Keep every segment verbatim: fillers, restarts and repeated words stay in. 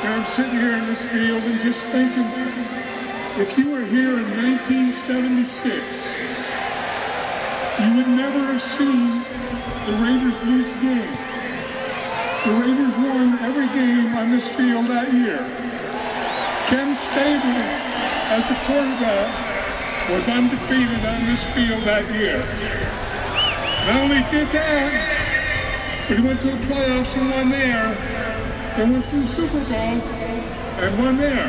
And I'm sitting here in this field and just thinking, if you were here in nineteen seventy-six, you would never have seen the Raiders lose a game. The Raiders won every game on this field that year. Ken Stabler, as a quarterback, was undefeated on this field that year. Not only did that, but he went to the playoffs and won there, then went to the Super Bowl and won there.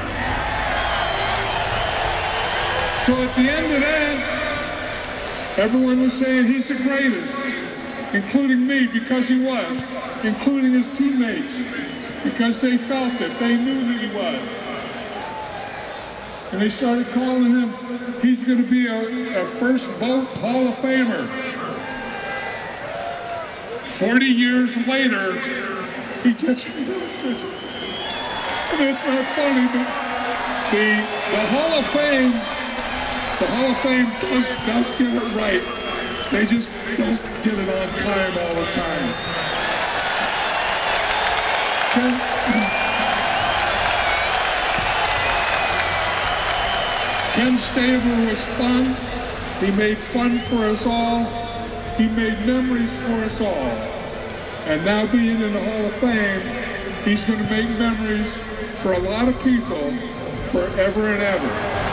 So at the end of that, everyone was saying he's the greatest, including me, because he was, including his teammates, because they felt it, they knew that he was. And they started calling him, he's going to be a, a first vote Hall of Famer. forty years later, he gets, and it's not funny, but the, the Hall of Fame, the Hall of Fame does, does get it right. They just don't get it on time all the time. Ken, Ken Stabler was fun. He made fun for us all. He made memories for us all. And now being in the Hall of Fame, he's going to make memories for a lot of people forever and ever.